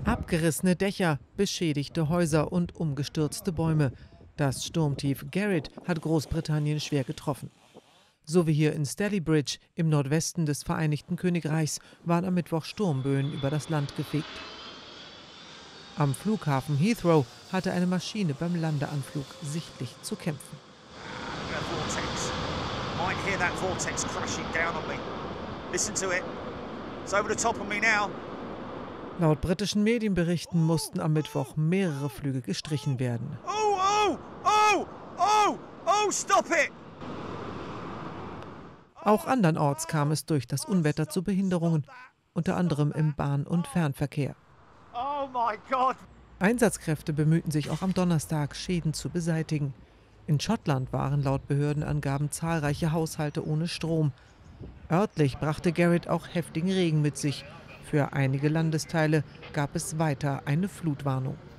Abgerissene Dächer, beschädigte Häuser und umgestürzte Bäume. Das Sturmtief Gerrit hat Großbritannien schwer getroffen. So wie hier in Stalybridge im Nordwesten des Vereinigten Königreichs waren am Mittwoch Sturmböen über das Land gefegt. Am Flughafen Heathrow hatte eine Maschine beim Landeanflug sichtlich zu kämpfen. Laut britischen Medienberichten mussten am Mittwoch mehrere Flüge gestrichen werden. Stop it! Auch andernorts kam es durch das Unwetter zu Behinderungen, unter anderem im Bahn- und Fernverkehr. Oh my God! Einsatzkräfte bemühten sich auch am Donnerstag, Schäden zu beseitigen. In Schottland waren laut Behördenangaben zahlreiche Haushalte ohne Strom. Örtlich brachte Gerrit auch heftigen Regen mit sich. Für einige Landesteile gab es weiter eine Flutwarnung.